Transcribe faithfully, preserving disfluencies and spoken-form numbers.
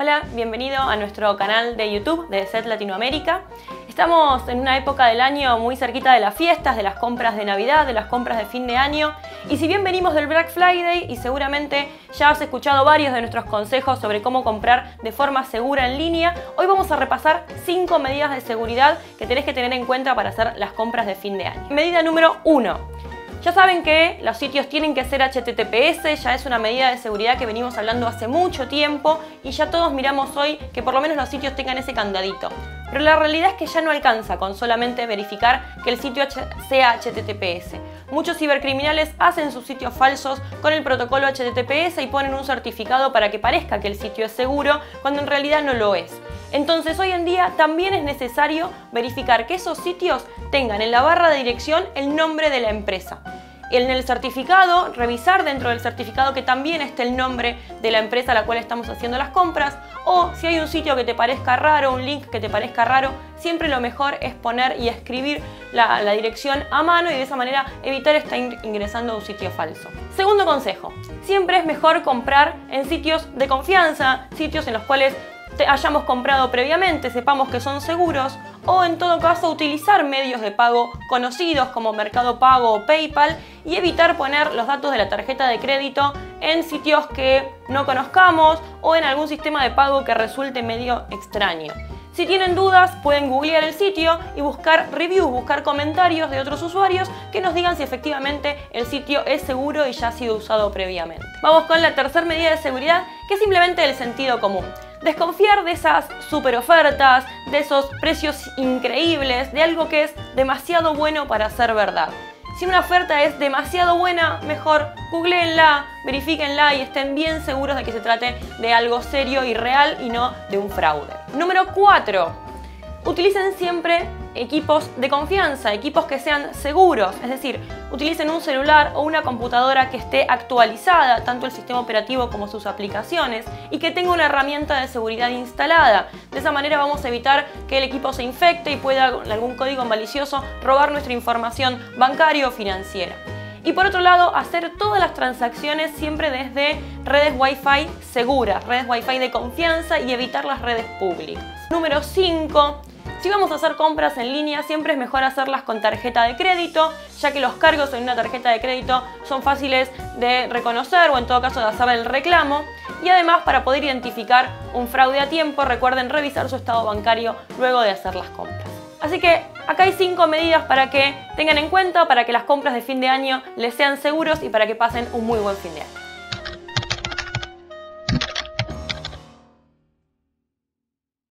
Hola, bienvenido a nuestro canal de YouTube de Set Latinoamérica. Estamos en una época del año muy cerquita de las fiestas, de las compras de Navidad, de las compras de fin de año. Y si bien venimos del Black Friday y seguramente ya has escuchado varios de nuestros consejos sobre cómo comprar de forma segura en línea, hoy vamos a repasar cinco medidas de seguridad que tenés que tener en cuenta para hacer las compras de fin de año. Medida número uno. Ya saben que los sitios tienen que ser H T T P S, ya es una medida de seguridad que venimos hablando hace mucho tiempo y ya todos miramos hoy que por lo menos los sitios tengan ese candadito. Pero la realidad es que ya no alcanza con solamente verificar que el sitio sea H T T P S. Muchos cibercriminales hacen sus sitios falsos con el protocolo H T T P S y ponen un certificado para que parezca que el sitio es seguro cuando en realidad no lo es. Entonces hoy en día también es necesario verificar que esos sitios tengan en la barra de dirección el nombre de la empresa. En el certificado, revisar dentro del certificado que también esté el nombre de la empresa a la cual estamos haciendo las compras, o si hay un sitio que te parezca raro, un link que te parezca raro, siempre lo mejor es poner y escribir la, la dirección a mano y de esa manera evitar estar ingresando a un sitio falso. Segundo consejo, siempre es mejor comprar en sitios de confianza, sitios en los cuales te hayamos comprado previamente, sepamos que son seguros, o en todo caso utilizar medios de pago conocidos como Mercado Pago o PayPal y evitar poner los datos de la tarjeta de crédito en sitios que no conozcamos o en algún sistema de pago que resulte medio extraño. Si tienen dudas, pueden googlear el sitio y buscar reviews, buscar comentarios de otros usuarios que nos digan si efectivamente el sitio es seguro y ya ha sido usado previamente. Vamos con la tercera medida de seguridad, que es simplemente el sentido común. Desconfiar de esas super ofertas, de esos precios increíbles, de algo que es demasiado bueno para ser verdad. Si una oferta es demasiado buena, mejor googleenla, verifíquenla y estén bien seguros de que se trate de algo serio y real y no de un fraude. Número cuatro. Utilicen siempre equipos de confianza, equipos que sean seguros, es decir, utilicen un celular o una computadora que esté actualizada, tanto el sistema operativo como sus aplicaciones, y que tenga una herramienta de seguridad instalada. De esa manera vamos a evitar que el equipo se infecte y pueda algún código malicioso robar nuestra información bancaria o financiera. Y por otro lado, hacer todas las transacciones siempre desde redes Wi-Fi seguras, redes Wi-Fi de confianza y evitar las redes públicas. Número cinco. Si vamos a hacer compras en línea, siempre es mejor hacerlas con tarjeta de crédito, ya que los cargos en una tarjeta de crédito son fáciles de reconocer o en todo caso de hacer el reclamo. Y además, para poder identificar un fraude a tiempo, recuerden revisar su estado bancario luego de hacer las compras. Así que acá hay cinco medidas para que tengan en cuenta, para que las compras de fin de año les sean seguros y para que pasen un muy buen fin de año.